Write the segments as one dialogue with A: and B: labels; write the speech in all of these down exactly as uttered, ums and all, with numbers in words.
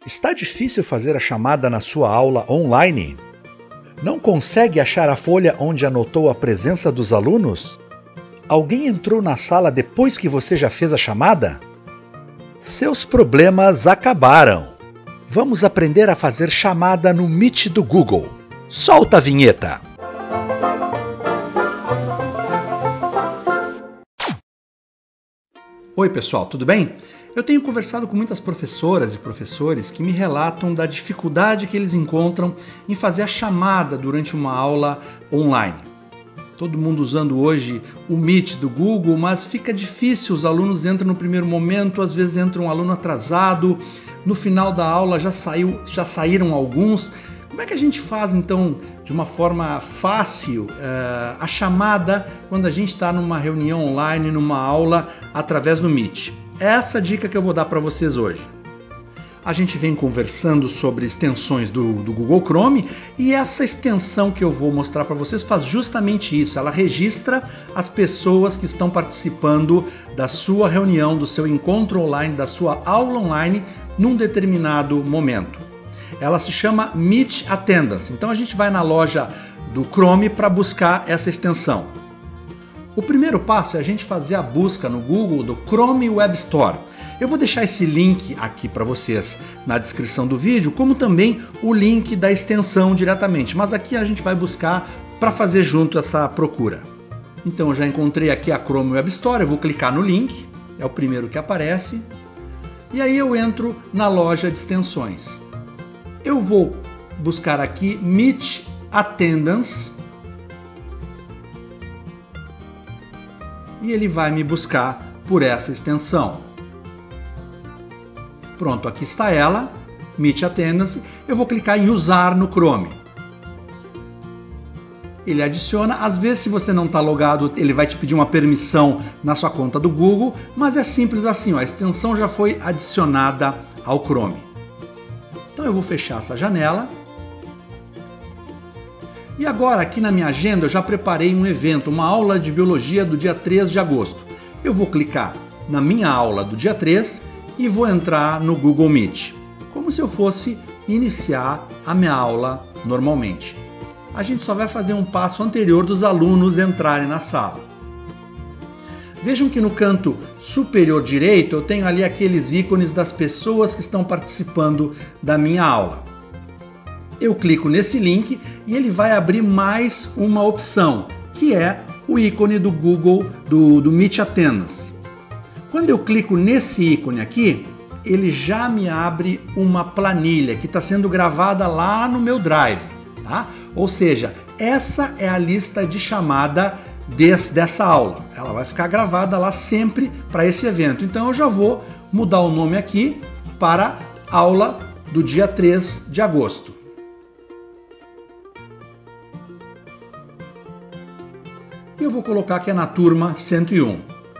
A: Está difícil fazer a chamada na sua aula online? Não consegue achar a folha onde anotou a presença dos alunos? Alguém entrou na sala depois que você já fez a chamada? Seus problemas acabaram! Vamos aprender a fazer chamada no Meet do Google. Solta a vinheta!
B: Oi pessoal, tudo bem? Eu tenho conversado com muitas professoras e professores que me relatam da dificuldade que eles encontram em fazer a chamada durante uma aula online. Todo mundo usando hoje o Meet do Google, mas fica difícil, os alunos entram no primeiro momento, às vezes entra um aluno atrasado, no final da aula já, saiu, já saíram alguns. Como é que a gente faz, então, de uma forma fácil, uh, a chamada quando a gente está numa reunião online, numa aula, através do Meet? Essa dica que eu vou dar para vocês hoje. A gente vem conversando sobre extensões do, do Google Chrome e essa extensão que eu vou mostrar para vocês faz justamente isso. Ela registra as pessoas que estão participando da sua reunião, do seu encontro online, da sua aula online, num determinado momento. Ela se chama Meet Attendance. Então a gente vai na loja do Chrome para buscar essa extensão. O primeiro passo é a gente fazer a busca no Google do Chrome Web Store. Eu vou deixar esse link aqui para vocês na descrição do vídeo, como também o link da extensão diretamente. Mas aqui a gente vai buscar para fazer junto essa procura. Então eu já encontrei aqui a Chrome Web Store, eu vou clicar no link, é o primeiro que aparece. E aí eu entro na loja de extensões. Eu vou buscar aqui Meet Attendance e ele vai me buscar por essa extensão. Pronto, aqui está ela, Meet Attendance. Eu vou clicar em usar no Chrome. Ele adiciona, às vezes se você não está logado, ele vai te pedir uma permissão na sua conta do Google, mas é simples assim, ó, a extensão já foi adicionada ao Chrome. Então eu vou fechar essa janela. E agora aqui na minha agenda eu já preparei um evento, uma aula de biologia do dia três de agosto. Eu vou clicar na minha aula do dia três e vou entrar no Google Meet, como se eu fosse iniciar a minha aula normalmente. A gente só vai fazer um passo anterior dos alunos entrarem na sala. Vejam que no canto superior direito eu tenho ali aqueles ícones das pessoas que estão participando da minha aula. Eu clico nesse link e ele vai abrir mais uma opção, que é o ícone do Google, do, do Meet Attendance. Quando eu clico nesse ícone aqui, ele já me abre uma planilha que está sendo gravada lá no meu Drive. Tá? Ou seja, essa é a lista de chamada Desse, dessa aula. Ela vai ficar gravada lá sempre para esse evento. Então eu já vou mudar o nome aqui para aula do dia três de agosto. E eu vou colocar que é na turma cento e um.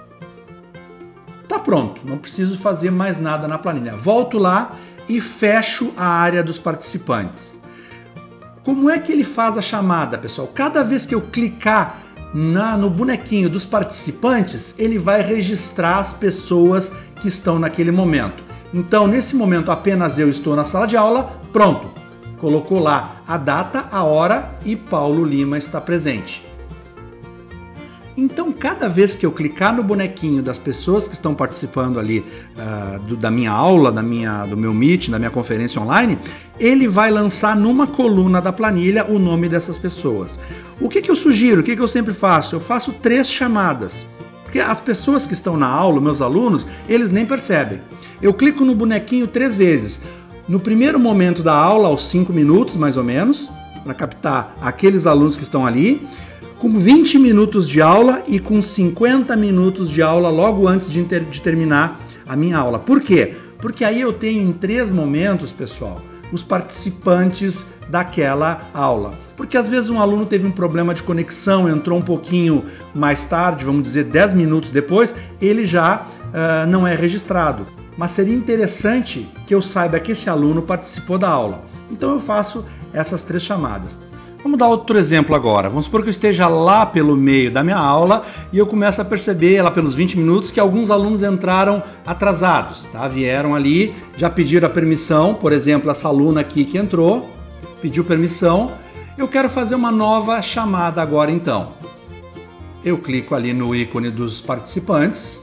B: Tá pronto, não preciso fazer mais nada na planilha. Volto lá e fecho a área dos participantes. Como é que ele faz a chamada, pessoal? Cada vez que eu clicar Na, no bonequinho dos participantes, ele vai registrar as pessoas que estão naquele momento. Então, nesse momento, apenas eu estou na sala de aula, pronto. Colocou lá a data, a hora e Paulo Lima está presente. Então, cada vez que eu clicar no bonequinho das pessoas que estão participando ali uh, do, da minha aula, da minha, do meu Meet, da minha conferência online, ele vai lançar numa coluna da planilha o nome dessas pessoas. O que, que eu sugiro? O que, que eu sempre faço? Eu faço três chamadas. Porque as pessoas que estão na aula, meus alunos, eles nem percebem. Eu clico no bonequinho três vezes. No primeiro momento da aula, aos cinco minutos mais ou menos, para captar aqueles alunos que estão ali, com vinte minutos de aula e com cinquenta minutos de aula logo antes de, ter, de terminar a minha aula. Por quê? Porque aí eu tenho em três momentos, pessoal, os participantes daquela aula. Porque às vezes um aluno teve um problema de conexão, entrou um pouquinho mais tarde, vamos dizer dez minutos depois, ele já uh, não é registrado. Mas seria interessante que eu saiba que esse aluno participou da aula. Então eu faço essas três chamadas. Vamos dar outro exemplo agora. Vamos supor que eu esteja lá pelo meio da minha aula e eu começo a perceber, lá pelos vinte minutos, que alguns alunos entraram atrasados, tá? Vieram ali, já pediram a permissão, por exemplo, essa aluna aqui que entrou, pediu permissão. Eu quero fazer uma nova chamada agora então. Eu clico ali no ícone dos participantes.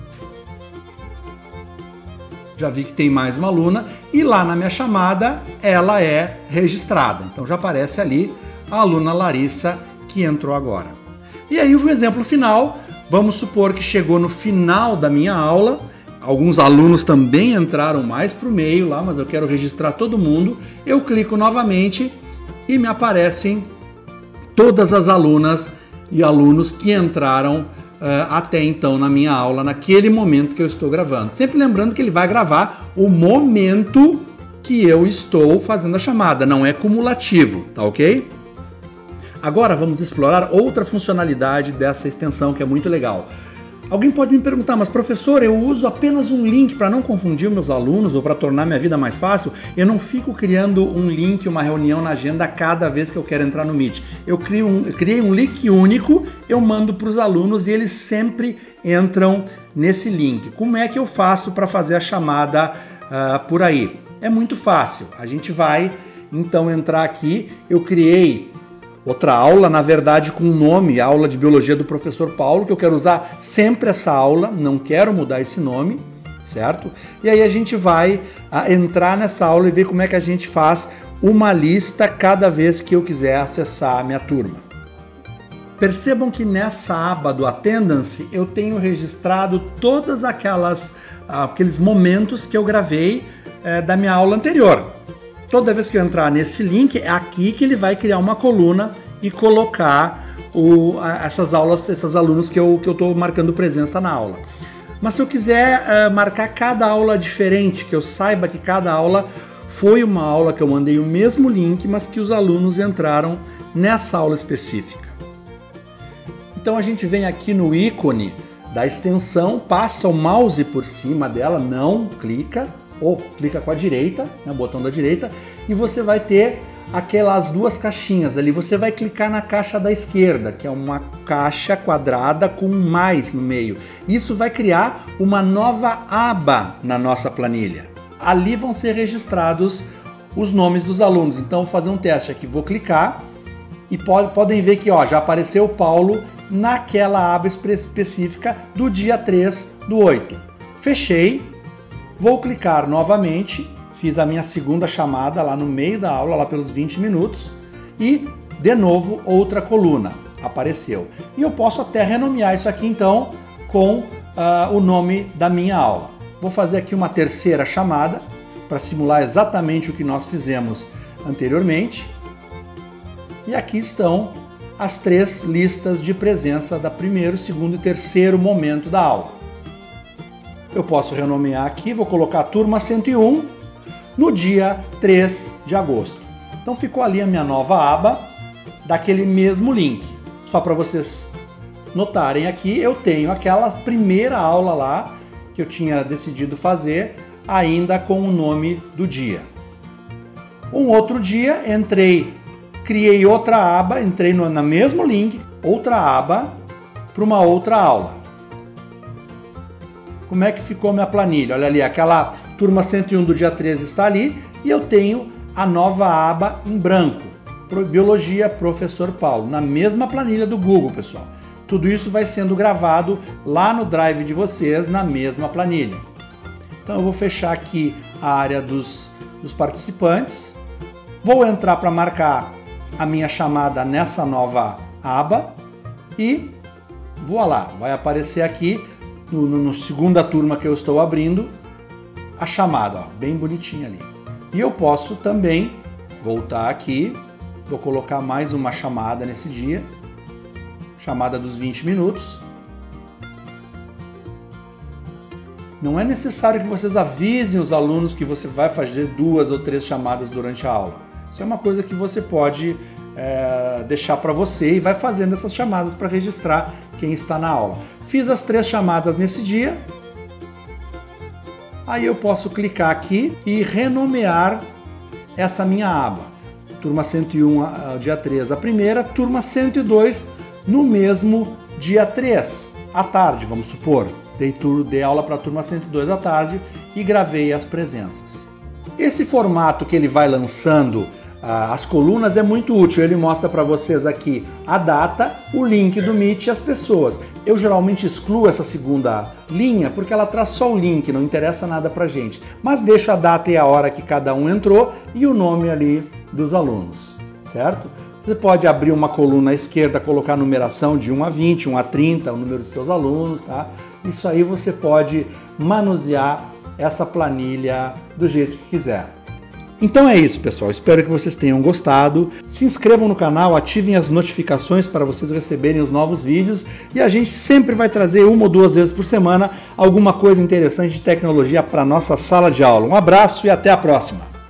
B: Já vi que tem mais uma aluna e lá na minha chamada ela é registrada. Então já aparece ali a aluna Larissa que entrou agora. E aí o exemplo final, vamos supor que chegou no final da minha aula, alguns alunos também entraram mais para o meio lá, mas eu quero registrar todo mundo. Eu clico novamente e me aparecem todas as alunas e alunos que entraram Uh, até então na minha aula, naquele momento que eu estou gravando. Sempre lembrando que ele vai gravar o momento que eu estou fazendo a chamada, não é cumulativo, tá ok? Agora vamos explorar outra funcionalidade dessa extensão que é muito legal. Alguém pode me perguntar, mas professor, eu uso apenas um link para não confundir meus alunos ou para tornar minha vida mais fácil? Eu não fico criando um link, uma reunião na agenda cada vez que eu quero entrar no Meet. Eu, crio um, eu criei um link único, eu mando para os alunos e eles sempre entram nesse link. Como é que eu faço para fazer a chamada uh, por aí? É muito fácil. A gente vai então entrar aqui. Eu criei outra aula, na verdade com o nome, aula de biologia do professor Paulo, que eu quero usar sempre essa aula, não quero mudar esse nome, certo? E aí a gente vai a, entrar nessa aula e ver como é que a gente faz uma lista cada vez que eu quiser acessar a minha turma. Percebam que nessa aba do Attendance eu tenho registrado todas aquelas aqueles momentos que eu gravei é, da minha aula anterior. Toda vez que eu entrar nesse link, é aqui que ele vai criar uma coluna e colocar o, essas aulas, esses alunos que eu que eu estou marcando presença na aula. Mas se eu quiser uh, marcar cada aula diferente, que eu saiba que cada aula foi uma aula que eu mandei o mesmo link, mas que os alunos entraram nessa aula específica. Então a gente vem aqui no ícone da extensão, passa o mouse por cima dela, não clica, ou clica com a direita, né, o botão da direita, e você vai ter aquelas duas caixinhas ali. Você vai clicar na caixa da esquerda, que é uma caixa quadrada com um mais no meio. Isso vai criar uma nova aba na nossa planilha. Ali vão ser registrados os nomes dos alunos. Então, vou fazer um teste aqui. Vou clicar e pode, podem ver que ó, já apareceu o Paulo naquela aba específica do dia três do oito. Fechei. Vou clicar novamente, fiz a minha segunda chamada lá no meio da aula, lá pelos vinte minutos, e de novo outra coluna apareceu. E eu posso até renomear isso aqui então com uh, o nome da minha aula. Vou fazer aqui uma terceira chamada para simular exatamente o que nós fizemos anteriormente. E aqui estão as três listas de presença da primeiro, segundo e terceiro momento da aula. Eu posso renomear aqui, vou colocar a turma cento e um no dia três de agosto. Então ficou ali a minha nova aba daquele mesmo link. Só para vocês notarem aqui, eu tenho aquela primeira aula lá que eu tinha decidido fazer, ainda com o nome do dia. Um outro dia, entrei, criei outra aba, entrei no, no mesmo link, outra aba, para uma outra aula. Como é que ficou minha planilha? Olha ali, aquela turma cento e um do dia treze está ali e eu tenho a nova aba em branco, Biologia Professor Paulo, na mesma planilha do Google, pessoal. Tudo isso vai sendo gravado lá no Drive de vocês, na mesma planilha. Então eu vou fechar aqui a área dos, dos participantes, vou entrar para marcar a minha chamada nessa nova aba e vou lá, vai aparecer aqui No, no, no segunda turma que eu estou abrindo, a chamada, ó, bem bonitinha ali. E eu posso também voltar aqui, vou colocar mais uma chamada nesse dia, chamada dos vinte minutos. Não é necessário que vocês avisem os alunos que você vai fazer duas ou três chamadas durante a aula. Isso é uma coisa que você pode é, deixar para você e vai fazendo essas chamadas para registrar quem está na aula. Fiz as três chamadas nesse dia. Aí eu posso clicar aqui e renomear essa minha aba. turma cento e um, dia três a primeira, turma cento e dois no mesmo dia três, à tarde, vamos supor. Dei, tur, dei aula para a turma cento e dois à tarde e gravei as presenças. Esse formato que ele vai lançando ah, as colunas é muito útil. Ele mostra para vocês aqui a data, o link do Meet e as pessoas. Eu geralmente excluo essa segunda linha porque ela traz só o link, não interessa nada para gente. Mas deixo a data e a hora que cada um entrou e o nome ali dos alunos, certo? Você pode abrir uma coluna à esquerda, colocar a numeração de um a vinte, um a trinta, o número de seus alunos, tá? Isso aí você pode manusear essa planilha do jeito que quiser. Então é isso, pessoal. Espero que vocês tenham gostado. Se inscrevam no canal, ativem as notificações para vocês receberem os novos vídeos. E a gente sempre vai trazer uma ou duas vezes por semana alguma coisa interessante de tecnologia para a nossa sala de aula. Um abraço e até a próxima!